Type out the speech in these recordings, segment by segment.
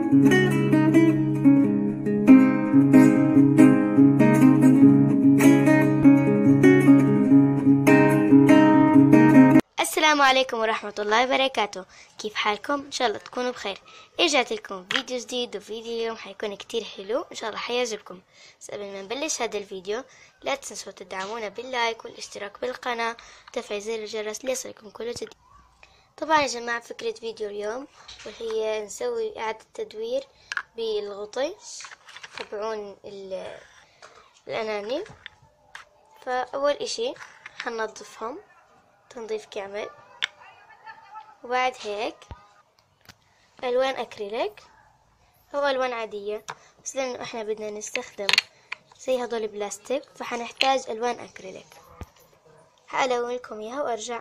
السلام عليكم ورحمة الله وبركاته. كيف حالكم؟ إن شاء الله تكونوا بخير. رجعت لكم فيديو جديد، وفيديو اليوم حيكون كتير حلو إن شاء الله حيعجبكم. بس قبل ما نبلش هذا الفيديو لا تنسوا تدعمونا باللايك والاشتراك بالقناة وتفعيل زر الجرس ليصلكم كل جديد. طبعا يا جماعة فكرة فيديو اليوم وهي نسوي إعادة تدوير بالغطي تبعون الأنانيب. فأول إشي حننظفهم تنظيف كامل، وبعد هيك ألوان أكريليك أو ألوان عادية، بس لأنه إحنا بدنا نستخدم زي هدول بلاستيك فحنحتاج ألوان أكريليك. هألون لكم إياها وأرجع.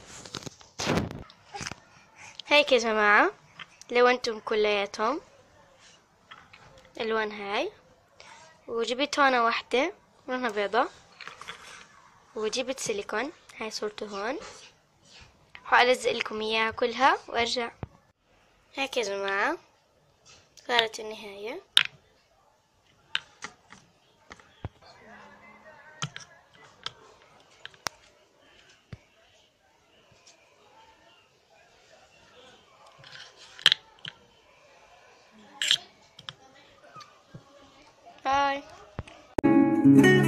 هيك يا جماعة لونتم كلياتهم ألوان هاي، وجبت هون واحدة لونها بيضة، وجبت سيليكون هاي صورته هون، وألزق لكم إياها كلها وأرجع. هيك يا جماعة صارت النهاية. هاي